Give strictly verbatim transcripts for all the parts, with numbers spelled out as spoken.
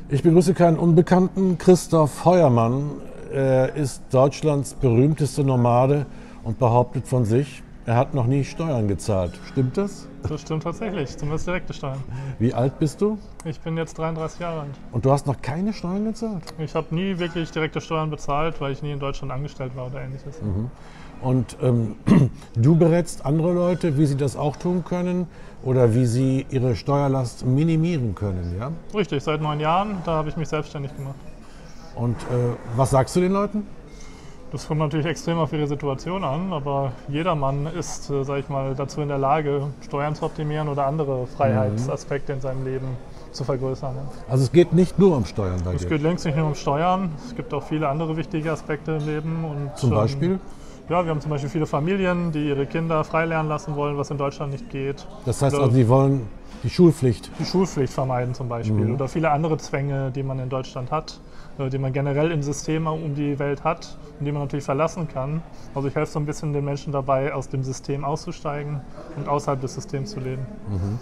Ich begrüße keinen Unbekannten. Christoph Heuermann. Er ist Deutschlands berühmteste Nomade und behauptet von sich, er hat noch nie Steuern gezahlt. Stimmt das? Das stimmt tatsächlich, zumindest direkte Steuern. Wie alt bist du? Ich bin jetzt dreiunddreißig Jahre alt. Und du hast noch keine Steuern gezahlt? Ich habe nie wirklich direkte Steuern bezahlt, weil ich nie in Deutschland angestellt war oder ähnliches. Mhm. Und ähm, du berätst andere Leute, wie sie das auch tun können oder wie sie ihre Steuerlast minimieren können, ja? Richtig, seit neun Jahren, da habe ich mich selbstständig gemacht. Und äh, was sagst du den Leuten? Das kommt natürlich extrem auf ihre Situation an, aber jedermann ist, äh, sag ich mal, dazu in der Lage, Steuern zu optimieren oder andere Freiheitsaspekte in seinem Leben zu vergrößern. Also es geht nicht nur um Steuern bei dir? Es geht längst nicht nur um Steuern, es gibt auch viele andere wichtige Aspekte im Leben. Und, Zum Beispiel? Ähm, ja, wir haben zum Beispiel viele Familien, die ihre Kinder frei lernen lassen wollen, was in Deutschland nicht geht. Das heißt Oder also, die wollen die Schulpflicht? Die Schulpflicht vermeiden zum Beispiel. Mhm. Oder viele andere Zwänge, die man in Deutschland hat, die man generell in Systemen um die Welt hat und die man natürlich verlassen kann. Also ich helfe so ein bisschen den Menschen dabei, aus dem System auszusteigen und außerhalb des Systems zu leben. Mhm.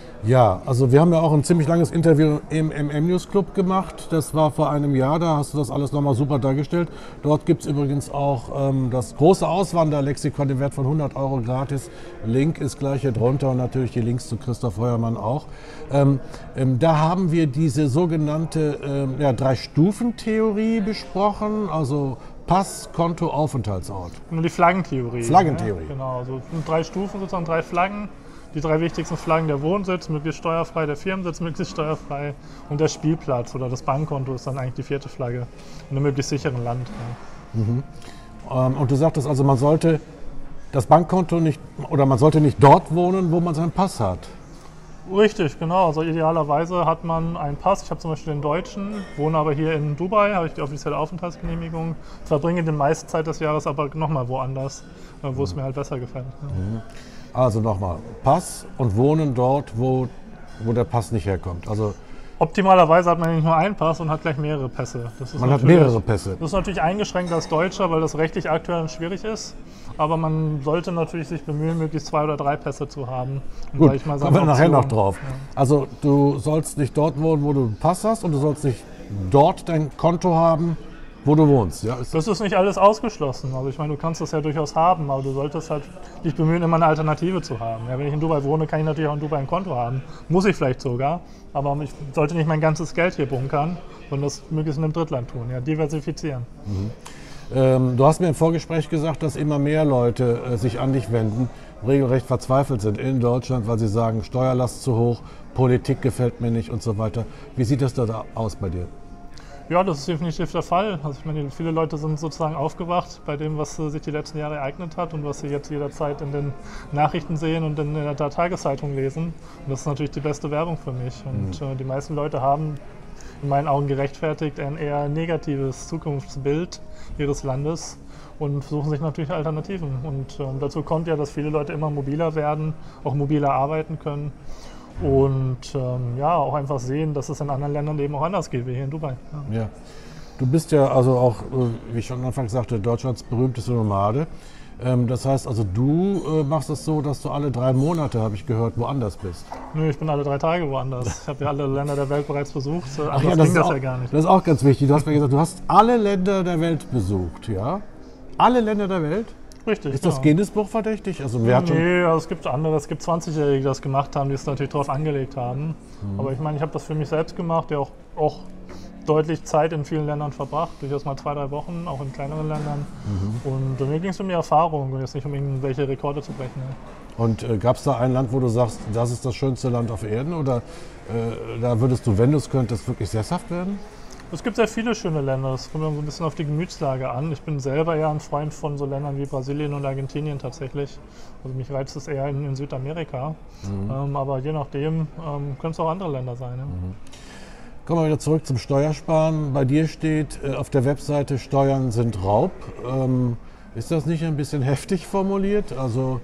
Ja, also wir haben ja auch ein ziemlich langes Interview im M M News Club gemacht. Das war vor einem Jahr, da hast du das alles nochmal super dargestellt. Dort gibt es übrigens auch ähm, das große Auswanderlexikon, den Wert von hundert Euro gratis. Link ist gleich hier drunter und natürlich die Links zu Christoph Heuermann auch. Ähm, ähm, da haben wir diese sogenannte ähm, ja, Drei-Stufen-Theorie besprochen, also Pass, Konto, Aufenthaltsort. Nur die Flaggentheorie. Flaggentheorie. Ja, genau, also drei Stufen sozusagen, drei Flaggen. Die drei wichtigsten Flaggen: der Wohnsitz, möglichst steuerfrei, der Firmensitz, möglichst steuerfrei und der Spielplatz oder das Bankkonto ist dann eigentlich die vierte Flagge in einem möglichst sicheren Land. Ja. Mhm. Ähm, und du sagtest also, man sollte das Bankkonto nicht, oder man sollte nicht dort wohnen, wo man seinen Pass hat. Richtig, genau. Also idealerweise hat man einen Pass. Ich habe zum Beispiel den deutschen, wohne aber hier in Dubai, habe ich die offizielle Aufenthaltsgenehmigung, verbringe die meiste Zeit des Jahres aber nochmal woanders, wo mhm. es mir halt besser gefällt. Ja. Mhm. Also nochmal, Pass und Wohnen dort, wo, wo der Pass nicht herkommt. Also optimalerweise hat man nicht nur einen Pass und hat gleich mehrere Pässe. Das ist man hat mehrere Pässe. Das ist natürlich eingeschränkt als Deutscher, weil das rechtlich aktuell schwierig ist. Aber man sollte natürlich sich bemühen, möglichst zwei oder drei Pässe zu haben. Und gut, ich mal kommen wir nachher noch drauf. Ja. Also du sollst nicht dort wohnen, wo du einen Pass hast, und du sollst nicht dort dein Konto haben, wo du wohnst. Ja, ist das ist nicht alles ausgeschlossen. Also ich meine, du kannst das ja durchaus haben, aber du solltest halt dich bemühen, immer eine Alternative zu haben. Ja, wenn ich in Dubai wohne, kann ich natürlich auch in Dubai ein Konto haben. Muss ich vielleicht sogar, aber ich sollte nicht mein ganzes Geld hier bunkern und das möglichst in einem Drittland tun. Ja, diversifizieren. Mhm. Ähm, du hast mir im Vorgespräch gesagt, dass immer mehr Leute äh, sich an dich wenden, regelrecht verzweifelt sind in Deutschland, weil sie sagen, Steuerlast zu hoch, Politik gefällt mir nicht und so weiter. Wie sieht das da aus bei dir? Ja, das ist definitiv der Fall. Also ich meine, viele Leute sind sozusagen aufgewacht bei dem, was sich die letzten Jahre ereignet hat und was sie jetzt jederzeit in den Nachrichten sehen und in der Tageszeitung lesen. Und das ist natürlich die beste Werbung für mich. Und mhm. äh, die meisten Leute haben in meinen Augen gerechtfertigt ein eher negatives Zukunftsbild ihres Landes und suchen sich natürlich Alternativen. Und äh, dazu kommt ja, dass viele Leute immer mobiler werden, auch mobiler arbeiten können. Und ähm, ja, auch einfach sehen, dass es in anderen Ländern eben auch anders geht, wie hier in Dubai. Ja. Ja. Du bist ja also auch, wie ich schon anfangs sagte, Deutschlands berühmteste Nomade. Ähm, das heißt also, du äh, machst es so, dass du alle drei Monate, habe ich gehört, woanders bist. Nö, ich bin alle drei Tage woanders. Ich habe ja alle Länder der Welt bereits besucht. Ach ja, das ging das auch, ja gar nicht. Das ist auch ganz wichtig. Du hast mir gesagt, du hast alle Länder der Welt besucht, ja? Alle Länder der Welt? Richtig, ist das genau. Guinness-Buch verdächtig? Also, wer hat nee, also es gibt andere, es gibt zwanzigjährige, die das gemacht haben, die es natürlich darauf angelegt haben. Mhm. Aber ich meine, ich habe das für mich selbst gemacht, ja auch, auch deutlich Zeit in vielen Ländern verbracht, durchaus mal zwei, drei Wochen, auch in kleineren Ländern. Mhm. Und mir ging es um die Erfahrung und jetzt nicht um irgendwelche Rekorde zu brechen. Ja. Und äh, gab es da ein Land, wo du sagst, das ist das schönste Land auf Erden? Oder äh, da würdest du, wenn du es könntest, wirklich sesshaft werden? Es gibt sehr viele schöne Länder, das kommt so ein bisschen auf die Gemütslage an. Ich bin selber eher ein Freund von so Ländern wie Brasilien und Argentinien tatsächlich. Also mich reizt es eher in, in Südamerika. Mhm. Ähm, aber je nachdem ähm, können es auch andere Länder sein. Ja. Mhm. Kommen wir wieder zurück zum Steuersparen. Bei dir steht äh, auf der Webseite, Steuern sind Raub. Ähm, ist das nicht ein bisschen heftig formuliert? Also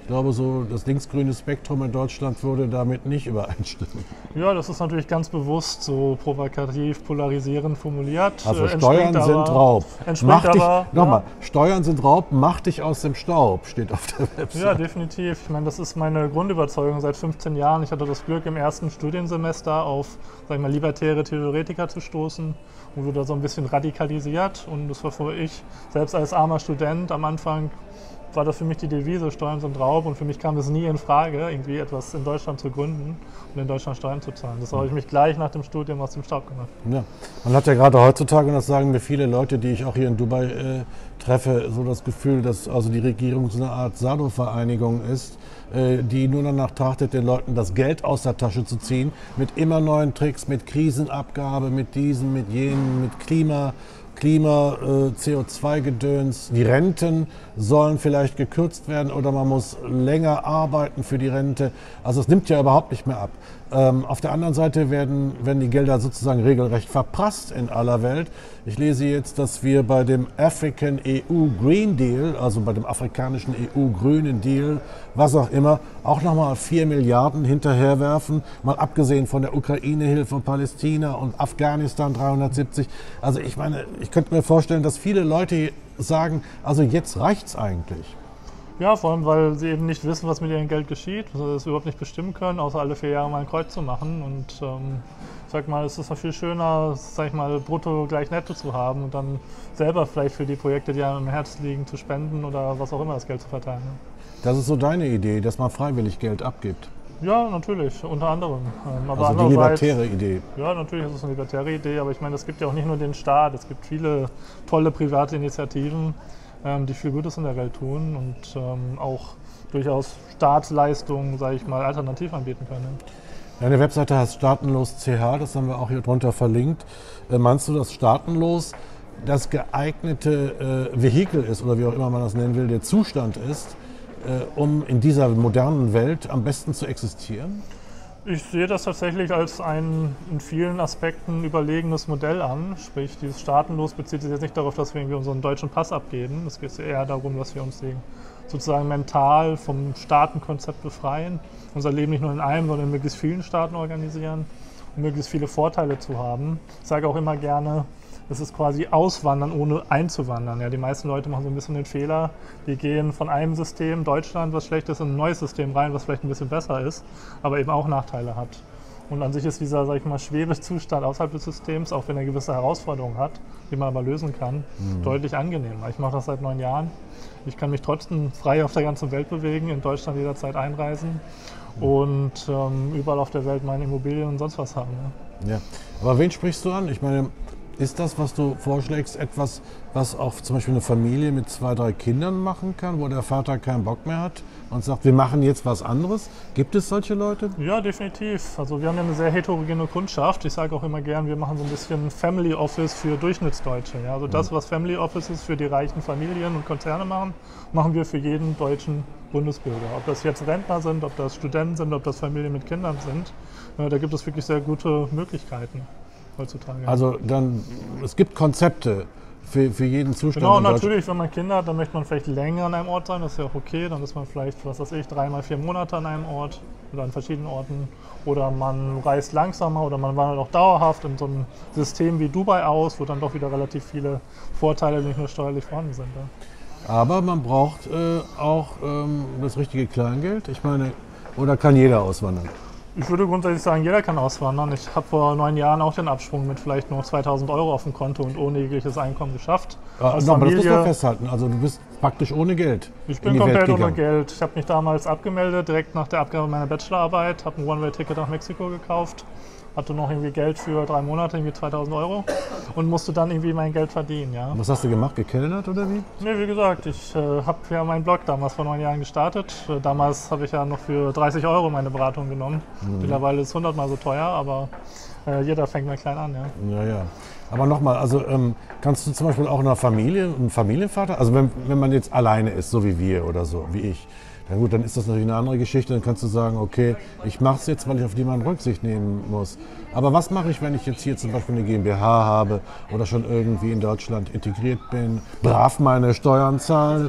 glaube, so das linksgrüne Spektrum in Deutschland würde damit nicht übereinstimmen. Ja, das ist natürlich ganz bewusst so provokativ polarisierend formuliert. Also Äh, Steuern entspringt sind aber- Raub. Entspringt Mach dich, aber, nochmal, ja. Steuern sind Raub, mach dich aus dem Staub, steht auf der Website. Ja, definitiv. Ich meine, das ist meine Grundüberzeugung seit fünfzehn Jahren. Ich hatte das Glück, im ersten Studiensemester auf, sag ich mal, libertäre Theoretiker zu stoßen und wurde da so ein bisschen radikalisiert. Und das war für ich, selbst als armer Student am Anfang, war das für mich die Devise, Steuern sind Raub, und für mich kam es nie in Frage, irgendwie etwas in Deutschland zu gründen und in Deutschland Steuern zu zahlen. Das habe ich mich gleich nach dem Studium aus dem Staub gemacht. Ja. Man hat ja gerade heutzutage, und das sagen mir viele Leute, die ich auch hier in Dubai äh, treffe, so das Gefühl, dass also die Regierung so eine Art Sado-Vereinigung ist, äh, die nur danach trachtet, den Leuten das Geld aus der Tasche zu ziehen, mit immer neuen Tricks, mit Krisenabgabe, mit diesen, mit jenen, mit Klima. Klima, äh, C O zwei Gedöns, die Renten sollen vielleicht gekürzt werden oder man muss länger arbeiten für die Rente. Also es nimmt ja überhaupt nicht mehr ab. Ähm, auf der anderen Seite werden, werden die Gelder sozusagen regelrecht verprasst in aller Welt. Ich lese jetzt, dass wir bei dem African E U Green Deal, also bei dem afrikanischen E U-grünen Deal, was auch immer, auch nochmal vier Milliarden hinterherwerfen, mal abgesehen von der Ukraine-Hilfe, Palästina und Afghanistan dreihundertsiebzig. Also ich meine, ich könnte mir vorstellen, dass viele Leute sagen, also jetzt reicht's eigentlich. Ja, vor allem, weil sie eben nicht wissen, was mit ihrem Geld geschieht, also es überhaupt nicht bestimmen können, außer alle vier Jahre mal ein Kreuz zu machen. Und ähm, ich sag mal, es ist noch viel schöner, sag ich mal, brutto gleich netto zu haben und dann selber vielleicht für die Projekte, die einem im Herzen liegen, zu spenden oder was auch immer, das Geld zu verteilen. Ne? Das ist so deine Idee, dass man freiwillig Geld abgibt. Ja, natürlich, unter anderem. Ähm, aber Also die andererseits- libertäre Idee. Ja, natürlich ist es eine libertäre Idee, aber ich meine, es gibt ja auch nicht nur den Staat, es gibt viele tolle private Initiativen, ähm, die viel Gutes in der Welt tun und ähm, auch durchaus Staatsleistungen, sage ich mal, alternativ anbieten können. Ne? Deine Webseite heißt Staatenlos Punkt c h, das haben wir auch hier drunter verlinkt. Äh, meinst du, dass Staatenlos das geeignete äh, Vehikel ist oder wie auch immer man das nennen will, der Zustand ist, äh, um in dieser modernen Welt am besten zu existieren? Ich sehe das tatsächlich als ein in vielen Aspekten überlegenes Modell an. Sprich, dieses Staatenlos bezieht sich jetzt nicht darauf, dass wir irgendwie unseren deutschen Pass abgeben. Es geht eher darum, dass wir uns sozusagen mental vom Staatenkonzept befreien, unser Leben nicht nur in einem, sondern in möglichst vielen Staaten organisieren, um möglichst viele Vorteile zu haben. Ich sage auch immer gerne, es ist quasi Auswandern, ohne einzuwandern. Ja, die meisten Leute machen so ein bisschen den Fehler, die gehen von einem System, Deutschland, was schlecht ist, in ein neues System rein, was vielleicht ein bisschen besser ist, aber eben auch Nachteile hat. Und an sich ist dieser, sag ich mal, Schwebezustand außerhalb des Systems, auch wenn er gewisse Herausforderungen hat, die man aber lösen kann, mhm. deutlich angenehmer. Ich mache das seit neun Jahren. Ich kann mich trotzdem frei auf der ganzen Welt bewegen, in Deutschland jederzeit einreisen mhm. und ähm, überall auf der Welt meine Immobilien und sonst was haben. Ja. Ja. Aber wen sprichst du an? Ich meine, ist das, was du vorschlägst, etwas, was auch zum Beispiel eine Familie mit zwei, drei Kindern machen kann, wo der Vater keinen Bock mehr hat und sagt, wir machen jetzt was anderes? Gibt es solche Leute? Ja, definitiv. Also wir haben ja eine sehr heterogene Kundschaft. Ich sage auch immer gern, wir machen so ein bisschen Family Office für Durchschnittsdeutsche. Ja? Also das, was Family Offices für die reichen Familien und Konzerne machen, machen wir für jeden deutschen Bundesbürger. Ob das jetzt Rentner sind, ob das Studenten sind, ob das Familien mit Kindern sind, da gibt es wirklich sehr gute Möglichkeiten. Heutzutage. Also dann, es gibt Konzepte für, für jeden Zustand. Genau, natürlich, wenn man Kinder hat, dann möchte man vielleicht länger an einem Ort sein, das ist ja auch okay. Dann ist man vielleicht, was weiß ich, dreimal vier Monate an einem Ort oder an verschiedenen Orten. Oder man reist langsamer oder man wandert auch dauerhaft in so einem System wie Dubai aus, wo dann doch wieder relativ viele Vorteile nicht nur steuerlich vorhanden sind. Ja. Aber man braucht äh, auch ähm, das richtige Kleingeld. Ich meine, oder kann jeder auswandern? Ich würde grundsätzlich sagen, jeder kann auswandern. Ich habe vor neun Jahren auch den Absprung mit vielleicht nur zweitausend Euro auf dem Konto und ohne jegliches Einkommen geschafft. Ja, no, aber das muss man festhalten. Also du bist praktisch ohne Geld. Ich bin komplett ohne Geld. Ich habe mich damals abgemeldet, direkt nach der Abgabe meiner Bachelorarbeit, habe ein One-Way-Ticket nach Mexiko gekauft, hatte noch irgendwie Geld für drei Monate, irgendwie zweitausend Euro und musste dann irgendwie mein Geld verdienen. Ja. Was hast du gemacht? Gekellnert oder wie? Nee, wie gesagt, ich äh, habe ja meinen Blog damals vor neun Jahren gestartet. Äh, damals habe ich ja noch für dreißig Euro meine Beratung genommen. Mhm. Mittlerweile ist es hundertmal so teuer, aber äh, jeder fängt mal klein an. Ja, ja. ja. Aber nochmal, also ähm, kannst du zum Beispiel auch in einer Familie, ein Familienvater, also wenn, wenn man jetzt alleine ist, so wie wir oder so, wie ich, na gut, dann ist das natürlich eine andere Geschichte. Dann kannst du sagen, okay, ich mache es jetzt, weil ich auf niemanden Rücksicht nehmen muss. Aber was mache ich, wenn ich jetzt hier zum Beispiel eine GmbH habe oder schon irgendwie in Deutschland integriert bin, brav meine Steuern zahle?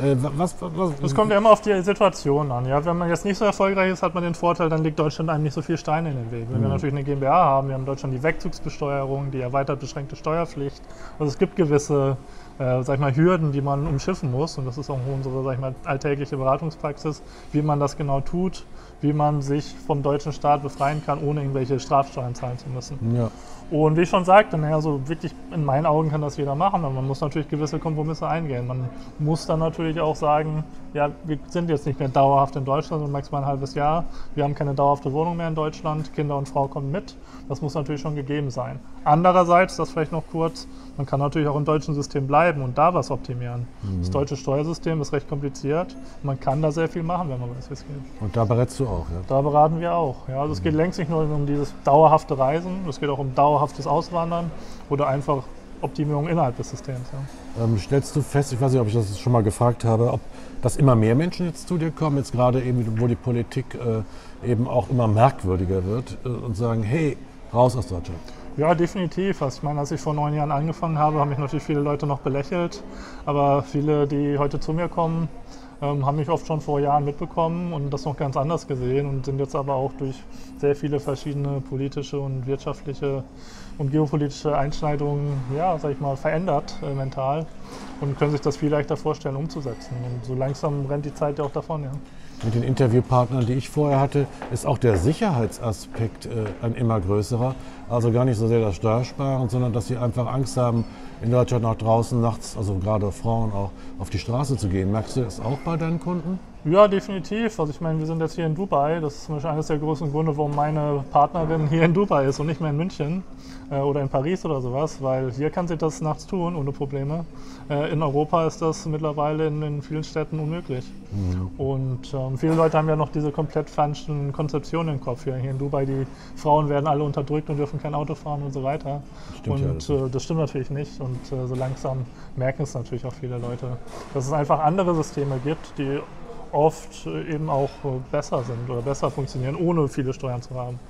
Äh, was, was, Das kommt ja immer auf die Situation an. Ja? Wenn man jetzt nicht so erfolgreich ist, hat man den Vorteil, dann legt Deutschland einem nicht so viel Steine in den Weg. Wenn mhm. wir natürlich eine GmbH haben, wir haben in Deutschland die Wegzugsbesteuerung, die erweitert beschränkte Steuerpflicht. Also es gibt gewisse äh, sag ich mal, Hürden, die man umschiffen muss. Und das ist auch unsere sag ich mal, alltägliche Beratungspraxis, wie man das genau tut, wie man sich vom deutschen Staat befreien kann, ohne irgendwelche Strafsteuern zahlen zu müssen. Ja. Und wie ich schon sagte, naja, so wirklich in meinen Augen kann das jeder machen, aber man muss natürlich gewisse Kompromisse eingehen. Man muss dann natürlich auch sagen, ja, wir sind jetzt nicht mehr dauerhaft in Deutschland, sondern maximal ein halbes Jahr. Wir haben keine dauerhafte Wohnung mehr in Deutschland, Kinder und Frau kommen mit. Das muss natürlich schon gegeben sein. Andererseits, das vielleicht noch kurz, man kann natürlich auch im deutschen System bleiben und da was optimieren. Mhm. Das deutsche Steuersystem ist recht kompliziert. Man kann da sehr viel machen, wenn man weiß, wie es geht. Und da berätst du auch, ja? Da beraten wir auch. Ja. Also es geht längst nicht nur um dieses dauerhafte Reisen, es geht auch um dauerhaftes Auswandern oder einfach Optimierung innerhalb des Systems. Ja. Ähm, stellst du fest, ich weiß nicht, ob ich das schon mal gefragt habe, ob dass immer mehr Menschen jetzt zu dir kommen, jetzt gerade eben, wo die Politik äh, eben auch immer merkwürdiger wird äh, und sagen, hey, raus aus Deutschland? Ja, definitiv. Also ich meine, als ich vor neun Jahren angefangen habe, haben mich natürlich viele Leute noch belächelt. Aber viele, die heute zu mir kommen, ähm, haben mich oft schon vor Jahren mitbekommen und das noch ganz anders gesehen und sind jetzt aber auch durch sehr viele verschiedene politische und wirtschaftliche und geopolitische Einschneidungen, ja, sag ich mal, verändert äh, mental und können sich das viel leichter vorstellen, umzusetzen. Und so langsam rennt die Zeit ja auch davon, ja. Mit den Interviewpartnern, die ich vorher hatte, ist auch der Sicherheitsaspekt äh, ein immer größerer. Also gar nicht so sehr das Steuersparen, sondern dass sie einfach Angst haben, in Deutschland nach draußen nachts, also gerade Frauen auch, auf die Straße zu gehen. Merkst du das auch bei deinen Kunden? Ja, definitiv. Also ich meine, wir sind jetzt hier in Dubai. Das ist zum Beispiel eines der größten Gründe, warum meine Partnerin hier in Dubai ist und nicht mehr in München äh, oder in Paris oder sowas, weil hier kann sie das nachts tun, ohne Probleme. Äh, in Europa ist das mittlerweile in, in vielen Städten unmöglich. Mhm. Und ähm, viele Leute haben ja noch diese komplett falschen Konzeptionen im Kopf hier. Hier in Dubai, die Frauen werden alle unterdrückt und dürfen kein Auto fahren und so weiter. Stimmt, und ja, das, äh, das stimmt natürlich nicht. Und äh, so langsam merken es natürlich auch viele Leute, dass es einfach andere Systeme gibt, die oft eben auch besser sind oder besser funktionieren, ohne viele Steuern zu haben.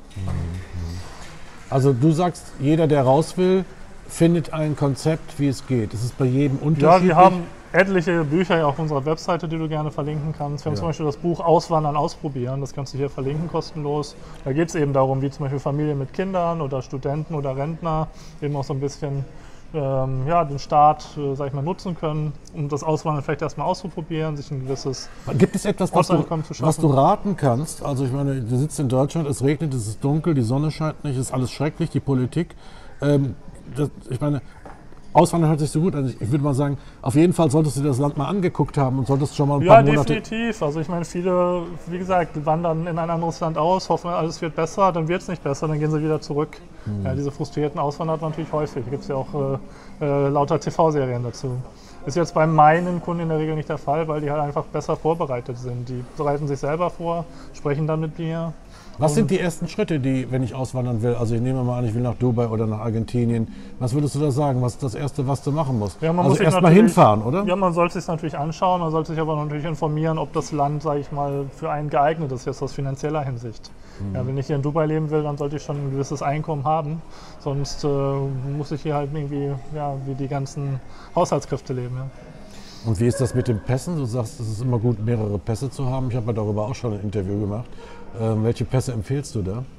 Also du sagst, jeder, der raus will, findet ein Konzept, wie es geht. Ist es bei jedem unterschiedlich? Ja, wir haben etliche Bücher auf unserer Webseite, die du gerne verlinken kannst. Wir haben ja. zum Beispiel das Buch Auswandern ausprobieren, das kannst du hier verlinken, kostenlos. Da geht es eben darum, wie zum Beispiel Familien mit Kindern oder Studenten oder Rentner eben auch so ein bisschen Ähm, ja, den Staat, äh, sag ich mal, nutzen können, um das Auswandern vielleicht erstmal auszuprobieren, sich ein gewisses Gibt es etwas, was du, was du raten kannst? Also ich meine, du sitzt in Deutschland, es regnet, es ist dunkel, die Sonne scheint nicht, es ist alles schrecklich, die Politik. Ähm, das, ich meine, Auswandern hört sich so gut an. Ich würde mal sagen, auf jeden Fall solltest du dir das Land mal angeguckt haben und solltest schon mal ein ja, paar Monate... Ja, definitiv. Also ich meine, viele, wie gesagt, wandern in ein anderes Land aus, hoffen, alles wird besser, dann wird es nicht besser, dann gehen sie wieder zurück. Mhm. Ja, diese frustrierten Auswanderer hat man natürlich häufig. Da gibt es ja auch äh, äh, lauter T V-Serien dazu. Ist jetzt bei meinen Kunden in der Regel nicht der Fall, weil die halt einfach besser vorbereitet sind. Die bereiten sich selber vor, sprechen dann mit mir. Was sind die ersten Schritte, die, wenn ich auswandern will? Also ich nehme mal an, ich will nach Dubai oder nach Argentinien. Was würdest du da sagen? Was ist das Erste, was du machen musst? Ja, man also muss erst mal hinfahren, oder? Ja, man sollte sich natürlich anschauen. Man sollte sich aber natürlich informieren, ob das Land, sage ich mal, für einen geeignet ist, jetzt aus finanzieller Hinsicht. Mhm. Ja, wenn ich hier in Dubai leben will, dann sollte ich schon ein gewisses Einkommen haben. Sonst äh, muss ich hier halt irgendwie ja, wie die ganzen Haushaltskräfte leben. Ja. Und wie ist das mit den Pässen? Du sagst, es ist immer gut, mehrere Pässe zu haben. Ich habe ja darüber auch schon ein Interview gemacht. Ähm, welche Pässe empfiehlst du da?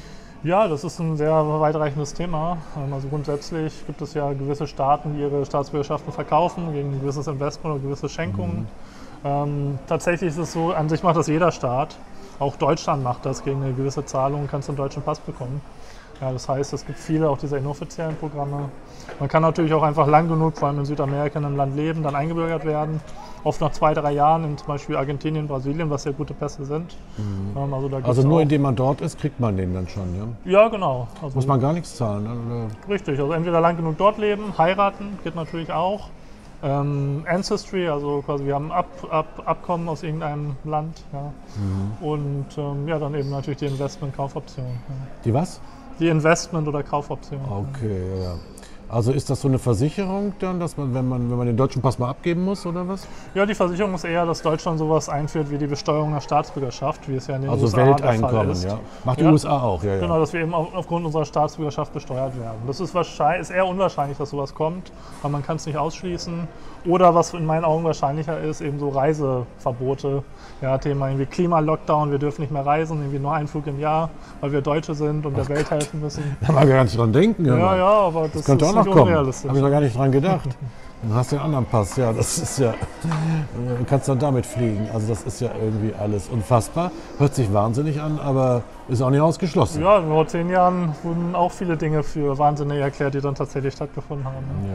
Ja, das ist ein sehr weitreichendes Thema. Also grundsätzlich gibt es ja gewisse Staaten, die ihre Staatsbürgerschaften verkaufen gegen ein gewisses Investment oder gewisse Schenkungen. Mhm. Ähm, tatsächlich ist es so, an sich macht das jeder Staat. Auch Deutschland macht das, gegen eine gewisse Zahlung kannst du einen deutschen Pass bekommen. Ja, das heißt, es gibt viele auch dieser inoffiziellen Programme. Man kann natürlich auch einfach lang genug, vor allem in Südamerika, in einem Land leben, dann eingebürgert werden. Oft nach zwei, drei Jahren in zum Beispiel Argentinien, Brasilien, was sehr gute Pässe sind. Mhm. Ähm, also da also nur indem man dort ist, kriegt man den dann schon, ja? Ja, genau. Also muss man gar nichts zahlen, oder? Richtig, also entweder lang genug dort leben, heiraten, geht natürlich auch. Ähm, Ancestry, also quasi wir haben Ab, Ab, Abkommen aus irgendeinem Land. Ja. Mhm. Und ähm, ja, dann eben natürlich die Investment-Kaufoption. Ja. Die was? Die Investment- oder Kaufoption. Okay, ja. Also ist das so eine Versicherung dann, dass man, wenn man, wenn man den deutschen Pass mal abgeben muss oder was? Ja, die Versicherung ist eher, dass Deutschland sowas einführt wie die Besteuerung der Staatsbürgerschaft, wie es ja in den Also U S A der Fall Welteinkommen, ist. ja. Macht die Ja. U S A auch, ja, ja. Genau, dass wir eben auf, aufgrund unserer Staatsbürgerschaft besteuert werden. Das ist, wahrscheinlich, ist eher unwahrscheinlich, dass sowas kommt, aber man kann es nicht ausschließen. Oder was in meinen Augen wahrscheinlicher ist, eben so Reiseverbote. Ja, Thema irgendwie Klima-Lockdown, wir dürfen nicht mehr reisen, irgendwie nur einen Flug im Jahr, weil wir Deutsche sind und der Ach Welt Gott. helfen müssen. Da haben wir gar nicht dran denken. Ja, Ja, ja, aber das, das könnte ist auch noch nicht kommen. unrealistisch. Habe ich noch gar nicht dran gedacht. Dann hast du den anderen Pass, ja, das ist ja, du kannst dann damit fliegen. Also das ist ja irgendwie alles unfassbar. Hört sich wahnsinnig an, aber ist auch nicht ausgeschlossen. Ja, vor zehn Jahren wurden auch viele Dinge für wahnsinnig erklärt, die dann tatsächlich stattgefunden haben. Ne?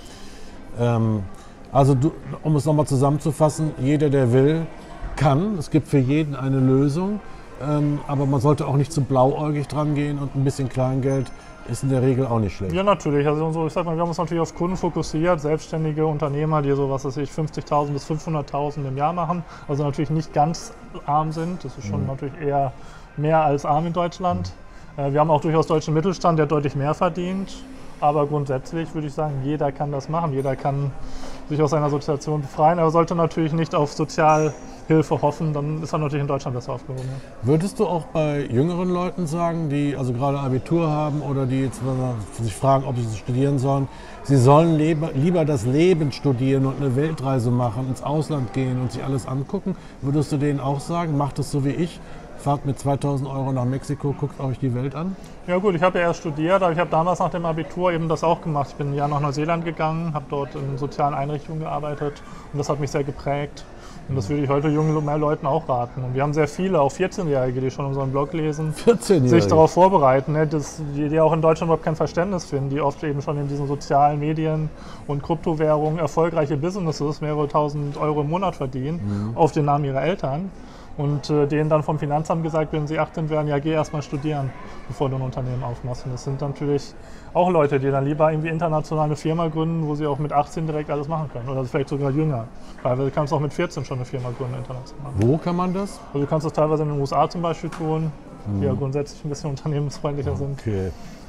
Ja. Ähm, also du, um es nochmal zusammenzufassen, jeder, der will, kann. Es gibt für jeden eine Lösung. Ähm, aber man sollte auch nicht zu blauäugig dran gehen und ein bisschen Kleingeld ist in der Regel auch nicht schlecht. Ja, natürlich. Also so, ich sag mal, wir haben uns natürlich auf Kunden fokussiert, selbstständige Unternehmer, die so was weiß ich, fünfzigtausend bis fünfhunderttausend im Jahr machen, also natürlich nicht ganz arm sind. Das ist schon mhm. natürlich eher mehr als arm in Deutschland. Mhm. Äh, wir haben auch durchaus deutschen Mittelstand, der deutlich mehr verdient. Aber grundsätzlich würde ich sagen, jeder kann das machen. Jeder kann sich aus seiner Situation befreien. Er sollte natürlich nicht auf Sozialhilfe hoffen, dann ist er natürlich in Deutschland besser aufgehoben. Ja. Würdest du auch bei jüngeren Leuten sagen, die also gerade Abitur haben oder die jetzt sich fragen, ob sie studieren sollen, sie sollen lieber das Leben studieren und eine Weltreise machen, ins Ausland gehen und sich alles angucken? Würdest du denen auch sagen, macht es so wie ich? Fahrt mit zweitausend Euro nach Mexiko, guckt euch die Welt an? Ja gut, ich habe ja erst studiert, aber ich habe damals nach dem Abitur eben das auch gemacht. Ich bin ein Jahr nach Neuseeland gegangen, habe dort in sozialen Einrichtungen gearbeitet und das hat mich sehr geprägt. Und das würde ich heute jungen mehr Leuten auch raten. Und wir haben sehr viele, auch vierzehnjährige, die schon unseren Blog lesen, vierzehnjährige sich darauf vorbereiten, ne, dass, die, die auch in Deutschland überhaupt kein Verständnis finden, die oft eben schon in diesen sozialen Medien und Kryptowährungen erfolgreiche Businesses, mehrere tausend Euro im Monat verdienen, mhm. auf den Namen ihrer Eltern. Und äh, denen dann vom Finanzamt gesagt, wenn sie achtzehn werden, ja, geh erst mal studieren, bevor du ein Unternehmen aufmachst. Und das sind natürlich auch Leute, die dann lieber irgendwie international eine Firma gründen, wo sie auch mit achtzehn direkt alles machen können. Oder vielleicht sogar jünger. Weil du kannst auch mit vierzehn schon eine Firma gründen international. Wo kann man das? Also du kannst das teilweise in den U S A zum Beispiel tun, hm. die ja grundsätzlich ein bisschen unternehmensfreundlicher sind. Okay.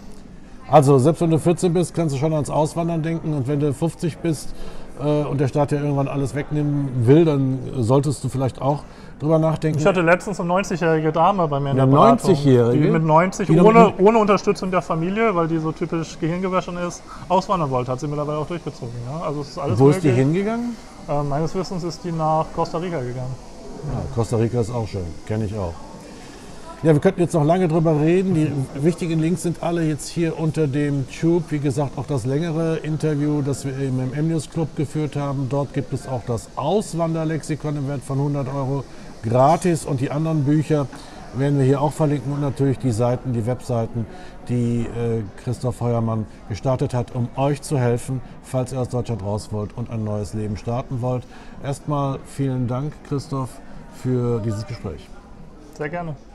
Also selbst wenn du vierzehn bist, kannst du schon ans Auswandern denken. Und wenn du fünfzig bist äh, und der Staat ja irgendwann alles wegnehmen will, dann solltest du vielleicht auch drüber nachdenken. Ich hatte letztens eine neunzigjährige Dame bei mir in der Eine Beratung, neunzigjährige? die mit neunzig, die ohne, ohne Unterstützung der Familie, weil die so typisch gehirngewaschen ist, auswandern wollte. Hat sie mittlerweile auch durchgezogen. Ja? Also es ist alles Wo möglich. ist die hingegangen? Äh, meines Wissens ist die nach Costa Rica gegangen. Ja, Costa Rica ist auch schön, kenne ich auch. Ja, wir könnten jetzt noch lange drüber reden. Die wichtigen Links sind alle jetzt hier unter dem Tube. Wie gesagt, auch das längere Interview, das wir im M M News Club geführt haben. Dort gibt es auch das Auswanderlexikon im Wert von hundert Euro gratis. Und die anderen Bücher werden wir hier auch verlinken. Und natürlich die Seiten, die Webseiten, die äh, Christoph Heuermann gestartet hat, um euch zu helfen, falls ihr aus Deutschland raus wollt und ein neues Leben starten wollt. Erstmal vielen Dank, Christoph, für dieses Gespräch. Sehr gerne.